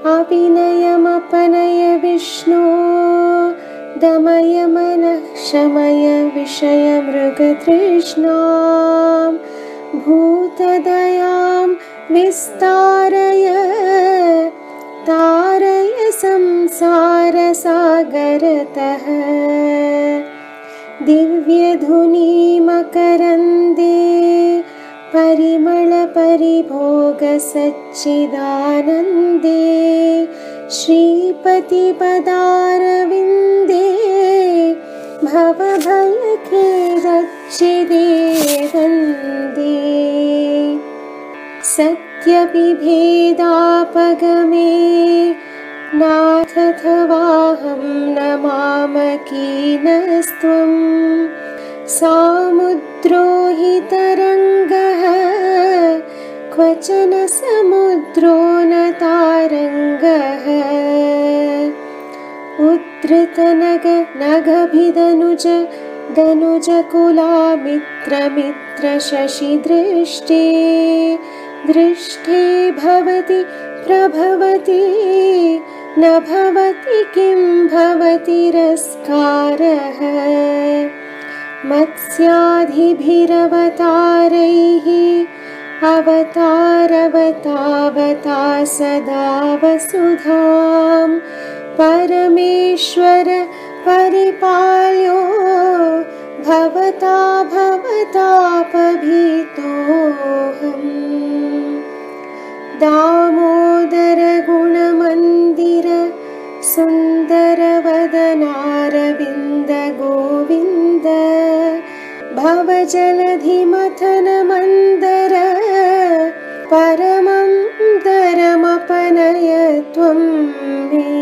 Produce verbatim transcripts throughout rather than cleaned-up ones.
अविनयमपनय विष्णो दमय मनः शमय विषयमृगतृष्णां भूतदयां विस्तारय तारय संसारसागरतः दिव्यधुनीमकरन्दे परिमलपरिभोगसच्चिदानन्दे श्रीपतिपदारविन्दे भवभयखेदच्चिदे वन्दे सत्यपिभेदापगमे नाथ तवाहं नमामकीनस्त्वं सामुद्रो हि तरङ्गः क्वचन समुद्रो न तारङ्गः उद्धृतनग नगभिदनुज दनुजकुलामित्रमित्र शशिदृष्टे दृष्टे भवति प्रभवति न भवति किं भवतिरस्कारः मत्स्याधिभिरवतारैः अवतारवतावता सदा वसुधां परमेश्वर परिपाल्यो भवता भवतापभीतोऽहम् दामोदर गुणमन्दिर सुन्दरवदनारविन्द गोविन्द भवजलधिमथन मन्दर परमं दरमपनय त्वं मे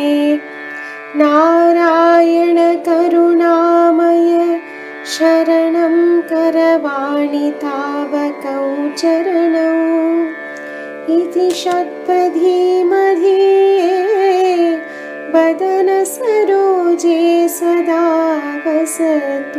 नारायण करुणामय शरणं करवाणि तावकौ चरणौ इति षट्पदी मधीये वदन सरोजे सदा वसतु।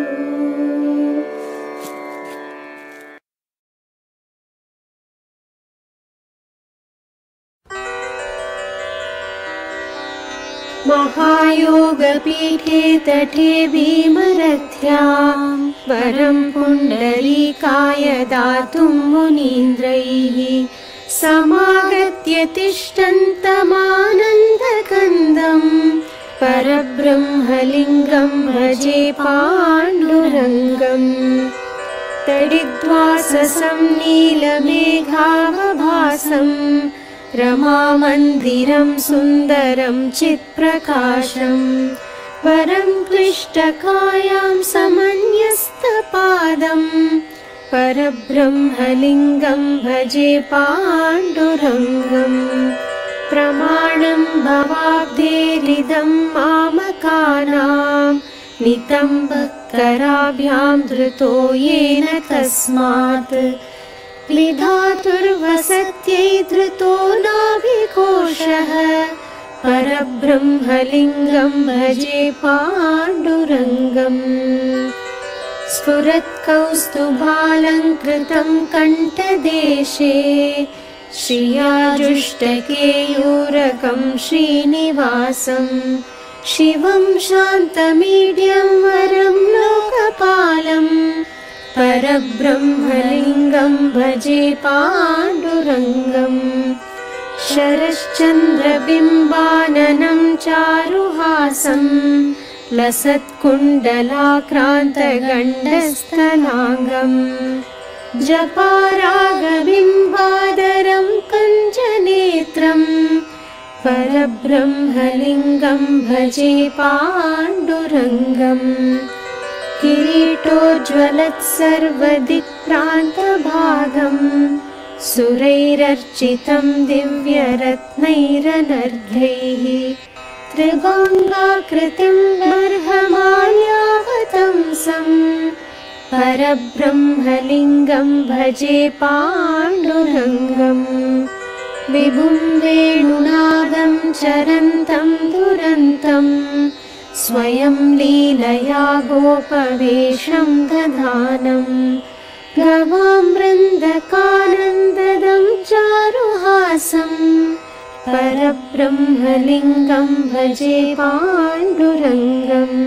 महायोगपीठे तटे भीमरथ्यां वरं पुण्डरीकाय दातुं मुनीन्द्रैः समागत्य तिष्ठन्तमानन्दकन्दं परब्रह्मलिङ्गं भजे पाण्डुरङ्गम् तडिद्वाससं नीलमेघावभासं रमामन्दिरं सुन्दरं चित्प्रकाशं वरं क्लिष्टकायां समन्यस्तपादं परब्रह्मलिङ्गं भजे पाण्डुरङ्गम् प्रमाणं भवाब्धेरिदं मामकानां नितम्बकराभ्यां धृतो येन तस्मात् क्लिधातुर्वसत्यै धृतो नाभिकोशः परब्रह्मलिङ्गं भजे पाण्डुरङ्गम् स्फुरत्कौस्तुभालङ्कृतं कण्ठदेशे श्रियाजुष्टकेयूरकं श्रीनिवासं शिवं शान्तमीड्यं वरं लोकपालं परब्रह्मलिङ्गं भजे पाण्डुरङ्गम् शरश्चन्द्रबिम्बाननं चारुहासं लसत्कुण्डलाक्रान्तगण्डस्थलाङ्गम् जपारागबिम्बादरं कञ्जनेत्रं परब्रह्मलिङ्गं भजे पाण्डुरङ्गम् किरीटोज्ज्वलत्सर्वदिक्प्रान्तभागं सुरैरर्चितं दिव्यरत्नैरनर्घ्यैः त्रिभङ्गाकृतिं बर्हमाल्यावतंसं परब्रह्मलिङ्गं भजे पाण्डुरङ्गम् विभुं वेणुनादं चरन्तं दुरन्तं स्वयं लीलया गोपवेशं दधानं गवां वृन्दकानन्ददं चारुहासं परब्रह्मलिङ्गं भजे पाण्डुरङ्गम्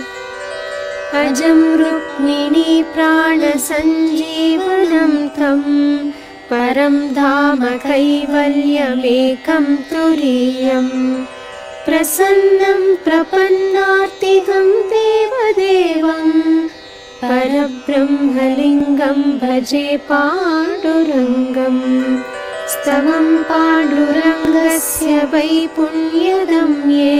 अजं रुक्मिणी प्राणसञ्जीवनं तं परं धाम कैवल्यमेकं तुरीयम् प्रसन्नं प्रपन्नार्तिकं देवदेवं परब्रह्मलिङ्गं भजे पाण्डुरङ्गम् स्तवं पाण्डुरङ्गस्य वै पुण्यदं ये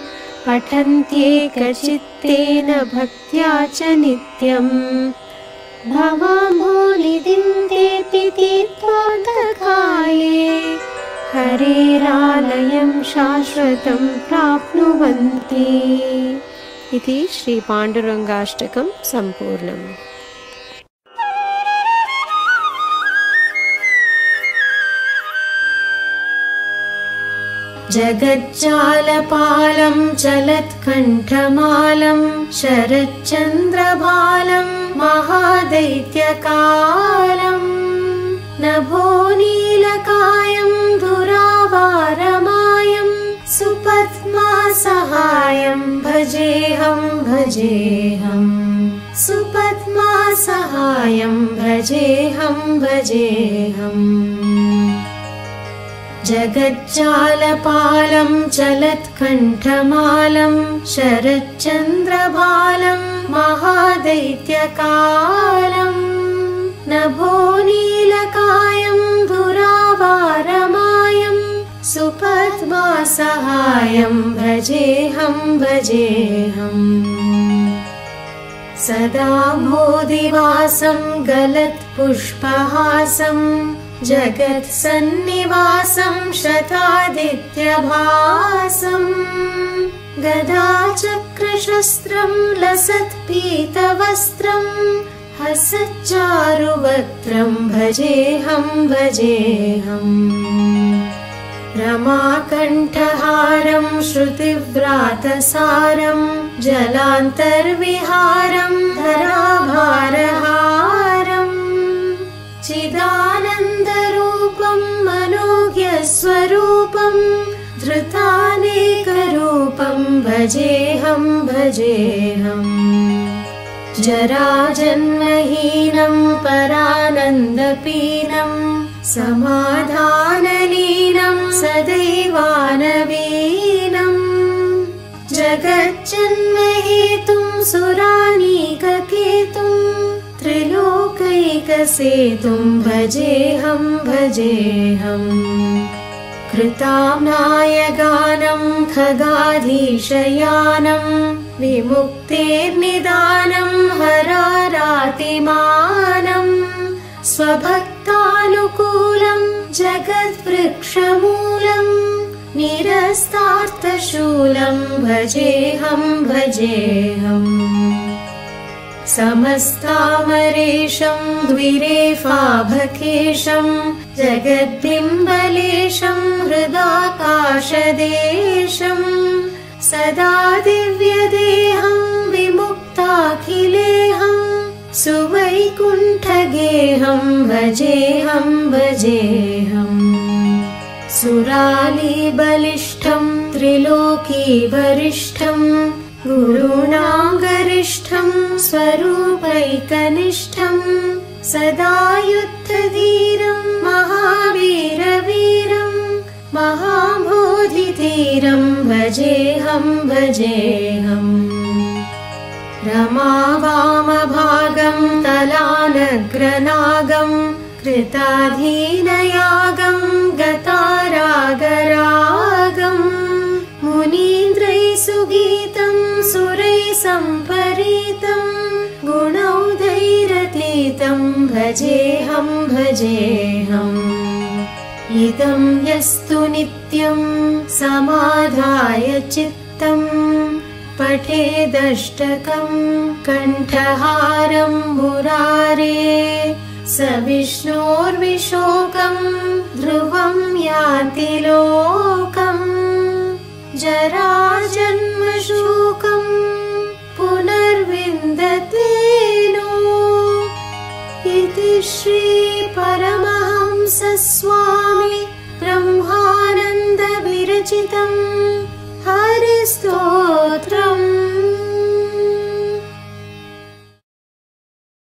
पठन्त्येकचित्तेन भक्त्या च नित्यम् भवाम्भोनिधिं तेऽपि तीर्थोदकाये हरेरालयं शाश्वतं प्राप्नुवन्ति। इति श्री पाण्डुरङ्गाष्टकं सम्पूर्णम्। जगज्जालपालं चलत्कण्ठमालं शरच्चन्द्रबालं महादैत्यकालं नभोनीलकायं दुरावारमायं सुपद्मासहायं भजेऽहं भजेऽहं सुपद्मासहायं भजेऽहं भजेऽहम् जगज्जालपालं चलत्कण्ठमालं शरच्चन्द्रबालं महादैत्यकालं नभोनीलकायं दुरावारमायं सुपद्मासहायं भजेऽहं भजेऽहम् सदा मोदिवासं गलत्पुष्पहासं जगत्सन्निवासं शतादित्यभासं गदाचक्रशस्त्रं लसत्पीतवस्त्रं हसच्चारुवक्त्रं भजेऽहं भजेऽहम् रमाकण्ठहारं श्रुतिव्रातसारं जलान्तर्विहारं धराभारहारम् चिदानन्दरूपं मनोज्ञस्वरूपं धृतानेकरूपं भजेऽहं भजेऽहम् जराजन्महीनं परानन्दपीनं समाधानलीनं सदैवानवीनं जगज्जन्महेतुं सुरानीककेतुं त्रिलोकैकसेतुं भजेऽहं भजेऽहम् कृताम्नायगानं खगाधीशयानं विमुक्तेर्निदानं हरारातिमानं स्वभक्तानुकूलं जगद्वृक्षमूलं निरस्तार्थशूलं भजेऽहं भजेऽहम् समस्तामरेशं द्विरेफाभकेशं जगद्बिम्बलेशं हृदाकाशदेशं सदा दिव्यदेहं विमुक्ताखिलेहं सुवैकुण्ठगेहं भजेऽहं भजेऽहम् सुरालीबलिष्ठं त्रिलोकीवरिष्ठं गुरूणां गरिष्ठं स्वरूपैकनिष्ठं सदा युद्धधीरं महावीरवीरं महाबोधिधीरं भजेऽहं भजेऽहम् रमावामभागं तलानग्रनागं कृताधीनयागं गतारागरागं मुनीन्द्रैः सुगीतं सुरैः सम्परीतं गुणौघैरतीतं भजेऽहं भजेऽहम् इदं यस्तु नित्यं समाधाय चित्तं पठेदष्टकं कण्ठहारं मुरारे स विष्णोर्विशोकं ध्रुवं याति लोकम् जराजन्मशोकं पुनर्विन्दते नो इति श्री परमहंस स्वामी ब्रह्मानन्द रचितम्